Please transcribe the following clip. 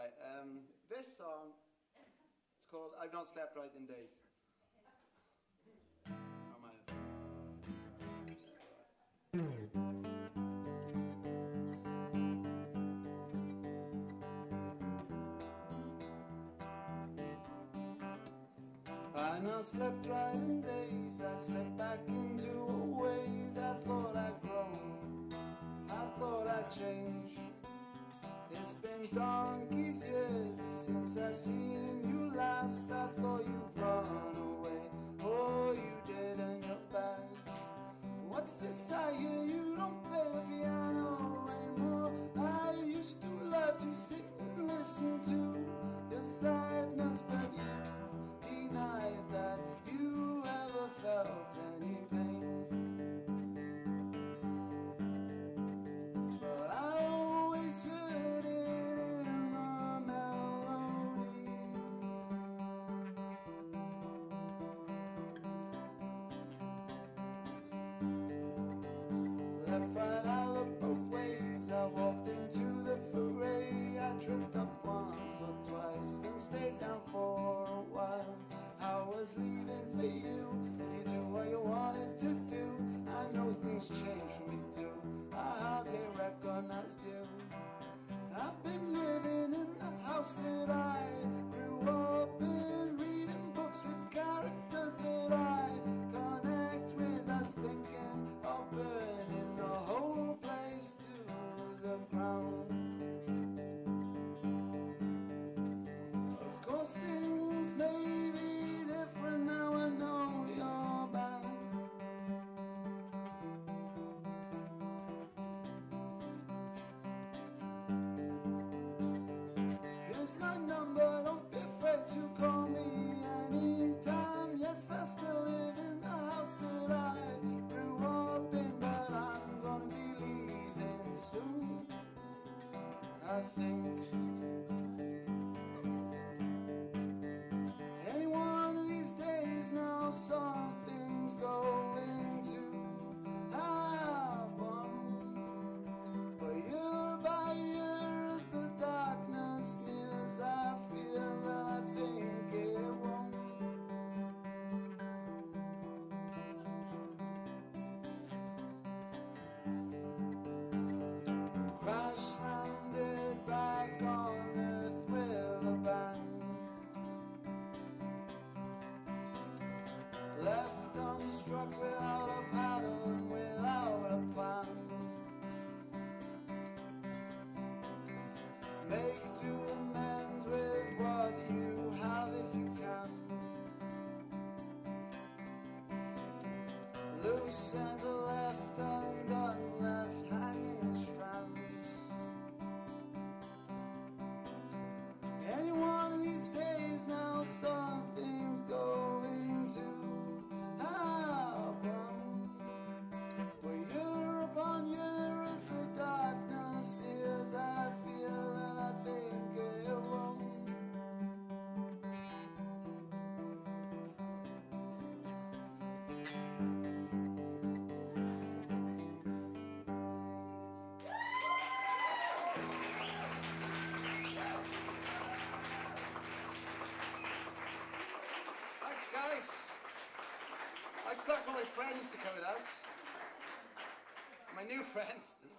Right, this song, it's called I've Not Slept Right in Days. Oh, my. I've not slept right in days. I slipped back into ways I thought I'd grown, I thought I'd change. It's been donkey's years since I seen you last. I thought you'd run away. Oh, you did, and you're back. What's this I hear? You don't play the piano anymore. I used to love to sit and listen to your sadness, but you denied that you ever felt any pain. But I always heard it in the melody. Left, right, I looked both ways. I walked into the foray. I tripped up once or twice, then stayed down for a while. I was leaving for you, and you do what you wanted to do. I know things change for me too. I hardly recognized you. I've been living in the house that I grew up in, reading books with characters that I connect with. I was thinking of burning the whole place to the ground. Of course things may be different now. I know you're back. Here's my number, don't be afraid to call me anytime. Yes, I still live in the house that I grew up in, but I'm gonna be leaving soon, I think. Any one of these days now, something's going to happen. But year by year, as the darkness nears, I feel that I think it won't. Crash landed back on earth with a bang. Left unstruck without a paddle and without a plan. Make to amend with what you have if you can. Loose ends are left undone, left hanging in strands. Any one of these days now, something's going to happen. Where year upon year, as the darkness nears, I feel that I think it won't. Thanks, guys. I expect all my friends to come out. My new friends.